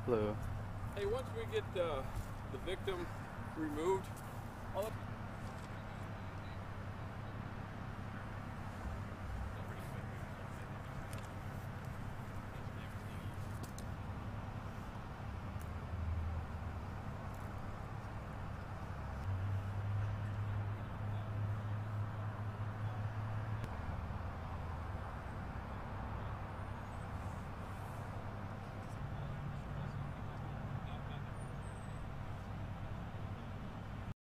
Blue. Hey, once we get the victim removed, I'll